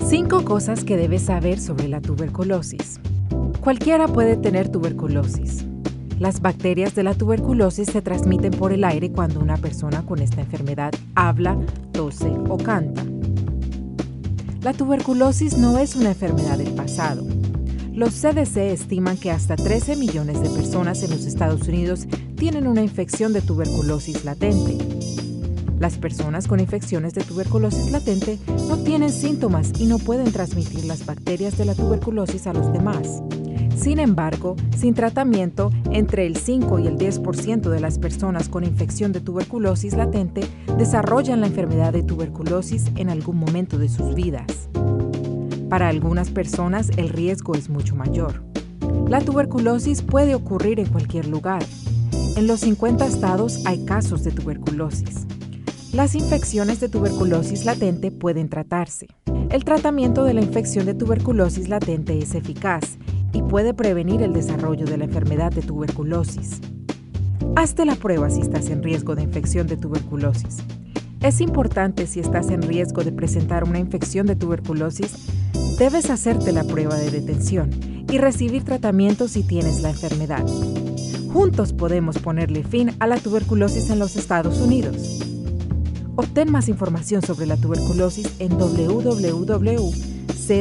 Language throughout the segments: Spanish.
5 cosas que debes saber sobre la tuberculosis. Cualquiera puede tener tuberculosis. Las bacterias de la tuberculosis se transmiten por el aire cuando una persona con esta enfermedad habla, tose o canta. La tuberculosis no es una enfermedad del pasado. Los CDC estiman que hasta 13 millones de personas en los Estados Unidos tienen una infección de tuberculosis latente. Las personas con infecciones de tuberculosis latente no tienen síntomas y no pueden transmitir las bacterias de la tuberculosis a los demás. Sin embargo, sin tratamiento, entre el 5 y el 10% de las personas con infección de tuberculosis latente desarrollan la enfermedad de tuberculosis en algún momento de sus vidas. Para algunas personas, el riesgo es mucho mayor. La tuberculosis puede ocurrir en cualquier lugar. En los 50 estados hay casos de tuberculosis. Las infecciones de tuberculosis latente pueden tratarse. El tratamiento de la infección de tuberculosis latente es eficaz y puede prevenir el desarrollo de la enfermedad de tuberculosis. Hazte la prueba si estás en riesgo de infección de tuberculosis. Es importante si estás en riesgo de presentar una infección de tuberculosis, debes hacerte la prueba de detención y recibir tratamiento si tienes la enfermedad. Juntos podemos ponerle fin a la tuberculosis en los Estados Unidos. Obtén más información sobre la tuberculosis en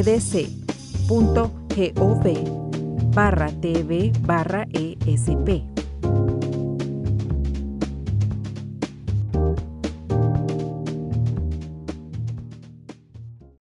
www.cdc.gov/tv/ESP.